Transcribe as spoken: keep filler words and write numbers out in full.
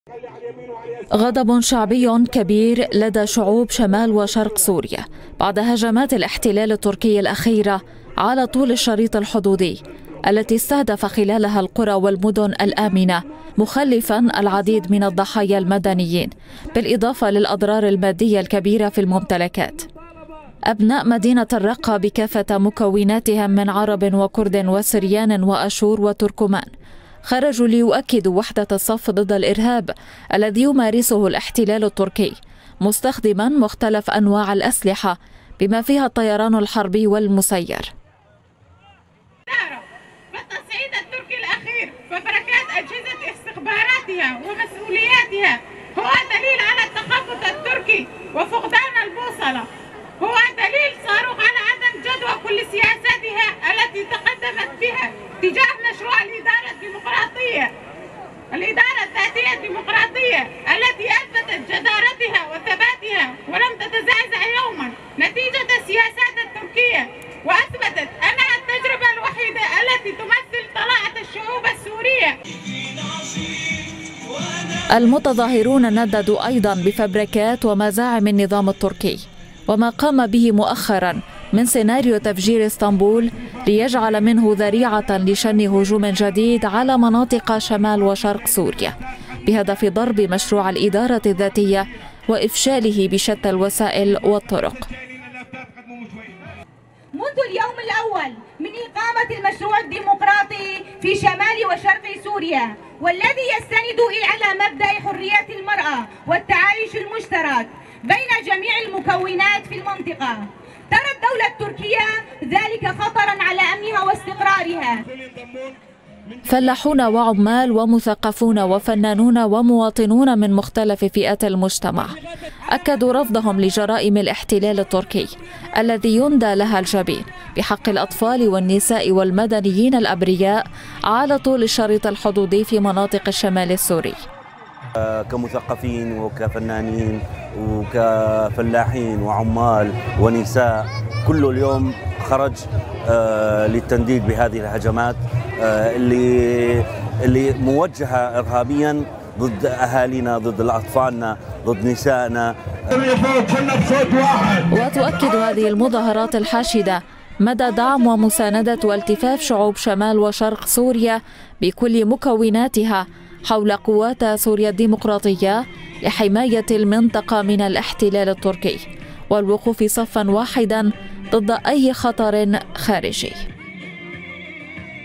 غضب شعبي كبير لدى شعوب شمال وشرق سوريا بعد هجمات الاحتلال التركي الأخيرة على طول الشريط الحدودي التي استهدف خلالها القرى والمدن الآمنة، مخلفا العديد من الضحايا المدنيين بالإضافة للأضرار المادية الكبيرة في الممتلكات. أبناء مدينة الرقة بكافة مكوناتها من عرب وكرد وسريان وأشور وتركمان خرجوا ليؤكدوا وحدة الصف ضد الإرهاب الذي يمارسه الاحتلال التركي، مستخدما مختلف أنواع الأسلحة بما فيها الطيران الحربي والمسير. بالتصعيد التركي الأخير فبركات أجهزة استخباراتها ومسؤولياتها هو دليل على التخبط التركي وفقدان البوصلة، هو دليل صاروخ على عدم جدوى كل سياساتها التي تقدمت بها تجاه مشروع الإدارة الديمقراطية الإدارة الذاتية الديمقراطية التي أثبتت جدارتها وثباتها ولم تتزعزع يوما نتيجة السياسات التركية، وأثبتت أنها التجربة الوحيدة التي تمثل طلاعة الشعوب السورية. المتظاهرون نددوا أيضا بفبركات ومزاعم النظام التركي وما قام به مؤخرا من سيناريو تفجير اسطنبول ليجعل منه ذريعة لشن هجوم جديد على مناطق شمال وشرق سوريا بهدف ضرب مشروع الإدارة الذاتية وإفشاله بشتى الوسائل والطرق. منذ اليوم الأول من إقامة المشروع الديمقراطي في شمال وشرق سوريا والذي يستند على مبدأ حرية المرأة والتعايش المشترك بين جميع المكونات في المنطقة، ترى الدولة التركية ذلك خطرا على أمنها واستقرارها. فلاحون وعمال ومثقفون وفنانون ومواطنون من مختلف فئات المجتمع أكدوا رفضهم لجرائم الاحتلال التركي الذي يندى لها الجبين بحق الأطفال والنساء والمدنيين الأبرياء على طول الشريط الحدودي في مناطق الشمال السوري. كمثقفين وكفنانين وكفلاحين وعمال ونساء كل اليوم خرج للتنديد بهذه الهجمات اللي اللي موجهة إرهابيا ضد أهالينا، ضد أطفالنا، ضد نسائنا. وتؤكد هذه المظاهرات الحاشدة مدى دعم ومساندة والتفاف شعوب شمال وشرق سوريا بكل مكوناتها حول قوات سوريا الديمقراطية لحماية المنطقة من الاحتلال التركي والوقوف صفا واحدا ضد أي خطر خارجي.